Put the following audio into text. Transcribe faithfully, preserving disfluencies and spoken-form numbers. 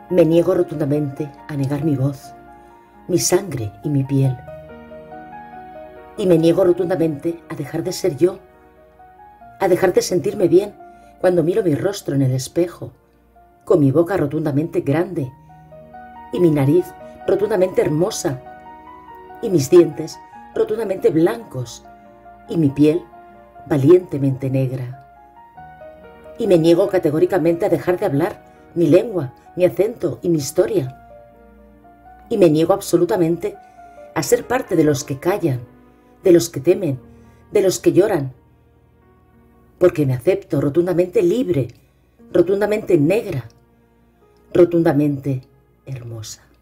Me niego rotundamente a negar mi voz, mi sangre y mi piel. Y me niego rotundamente a dejar de ser yo, a dejar de sentirme bien cuando miro mi rostro en el espejo, con mi boca rotundamente grande y mi nariz rotundamente hermosa y mis dientes rotundamente blancos y mi piel valientemente negra. Y me niego categóricamente a dejar de hablar mi lengua, mi acento y mi historia. Y me niego absolutamente a ser parte de los que callan, de los que temen, de los que lloran, porque me acepto rotundamente libre, rotundamente negra, rotundamente hermosa.